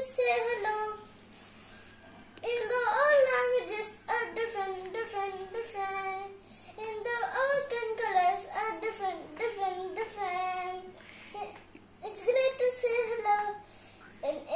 to say hello. Even though all languages are different, and though all skin colors are different, it's great to say hello. In